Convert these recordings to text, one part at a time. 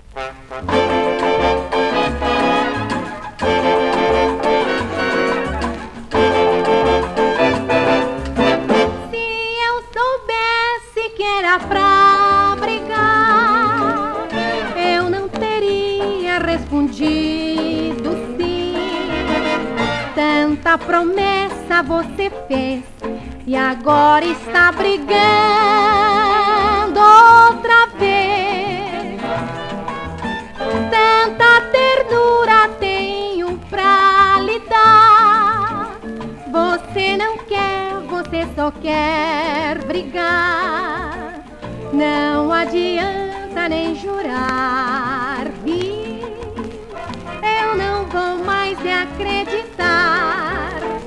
Se eu soubesse que era pra brigar, eu não teria respondido sim. Tanta promessa você fez e agora está brigando outra vez. Tanta ternura tenho pra lhe dar. Você não quer, você só quer brigar. Não adianta nem jurar, vi. Eu não vou mais lhe acreditar.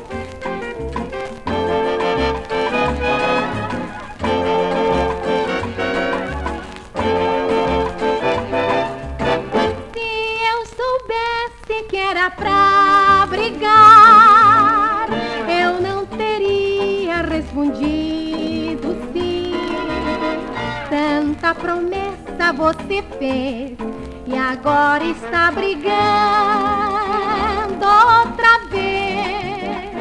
Que era pra brigar, eu não teria respondido sim. Tanta promessa você fez e agora está brigando outra vez.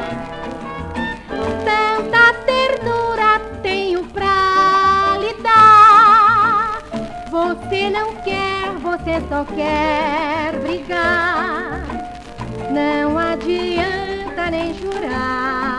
Tanta ternura tenho pra lhe dar. Você não quer, você só quer brigar. Não adianta nem jurar.